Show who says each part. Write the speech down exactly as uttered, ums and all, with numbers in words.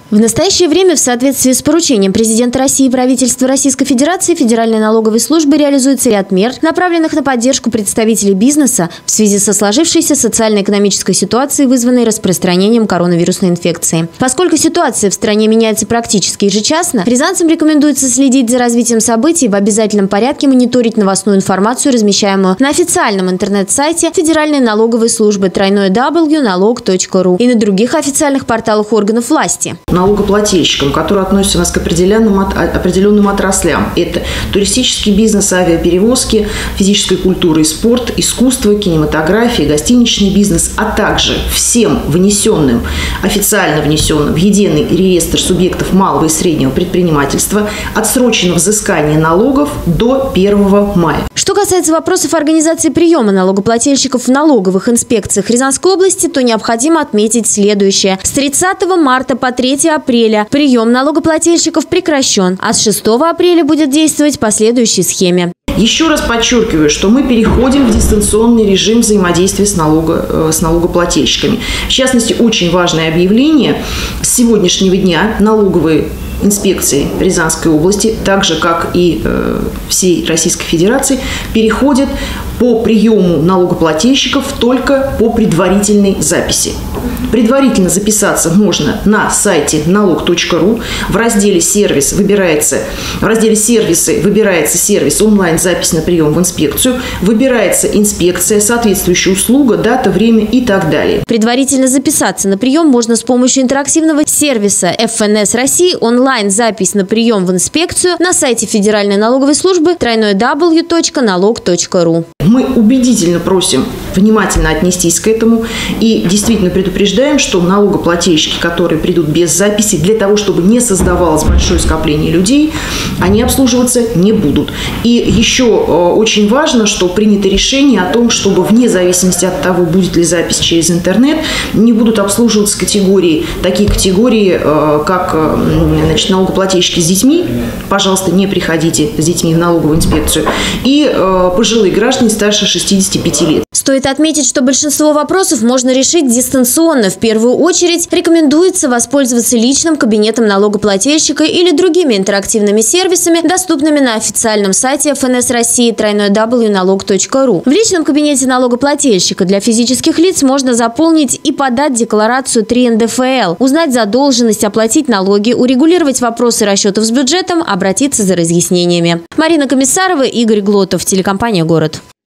Speaker 1: В настоящее время в соответствии с поручением президента России и правительства Российской Федерации Федеральной налоговой службы реализуется ряд мер, направленных на поддержку представителей бизнеса в связи со сложившейся социально-экономической ситуацией, вызванной распространением коронавирусной инфекции. Поскольку ситуация в стране меняется практически ежечасно, рязанцам рекомендуется следить за развитием событий, в обязательном порядке мониторить новостную информацию, размещаемую на официальном интернет-сайте Федеральной налоговой службы дабл ю дабл ю дабл ю точка налог точка ру и на других официальных порталах органов власти.
Speaker 2: Налогоплательщикам, которые относятся у нас к определенным, определенным отраслям. Это туристический бизнес, авиаперевозки, физическая культура и спорт, искусство, кинематография, гостиничный бизнес, а также всем внесенным, официально внесенным в единый реестр субъектов малого и среднего предпринимательства отсрочено взыскание налогов до первого мая.
Speaker 1: Что касается вопросов организации приема налогоплательщиков в налоговых инспекциях Рязанской области, то необходимо отметить следующее. С тридцатого марта по третьего апреля прием налогоплательщиков прекращен, а с шестого апреля будет действовать по следующей схеме.
Speaker 2: Еще раз подчеркиваю, что мы переходим в дистанционный режим взаимодействия с, налого, с налогоплательщиками. В частности, очень важное объявление. С сегодняшнего дня налоговые инспекции Рязанской области, так же как и э, всей Российской Федерации, переходят по приему налогоплательщиков только по предварительной записи. Предварительно записаться можно на сайте налог точка ру. В разделе «Сервис» выбирается, в разделе «Сервисы» выбирается сервис онлайн-запись на прием в инспекцию, выбирается инспекция, соответствующая услуга, дата, время и так далее.
Speaker 1: Предварительно записаться на прием можно с помощью интерактивного сервиса эф эн эс России онлайн-запись на прием в инспекцию на сайте Федеральной налоговой службы дабл ю дабл ю дабл ю точка налог точка ру.
Speaker 2: Мы убедительно просим внимательно отнестись к этому и действительно предупреждаем, что налогоплательщики, которые придут без записи, для того, чтобы не создавалось большое скопление людей, они обслуживаться не будут. И еще очень важно, что принято решение о том, чтобы вне зависимости от того, будет ли запись через интернет, не будут обслуживаться категории, такие категории, как значит, налогоплательщики с детьми, пожалуйста, не приходите с детьми в налоговую инспекцию, и пожилые граждане старше шестидесяти пяти лет.
Speaker 1: Стоит отметить, что большинство вопросов можно решить дистанционно. В первую очередь рекомендуется воспользоваться личным кабинетом налогоплательщика или другими интерактивными сервисами, доступными на официальном сайте эф эн эс России дабл ю дабл ю дабл ю точка налог точка ру. В личном кабинете налогоплательщика для физических лиц можно заполнить и подать декларацию три эн дэ эф эл, узнать задолженность, оплатить налоги, урегулировать вопросы расчетов с бюджетом, обратиться за разъяснениями. Марина Комиссарова, Игорь Глотов, телекомпания «Город».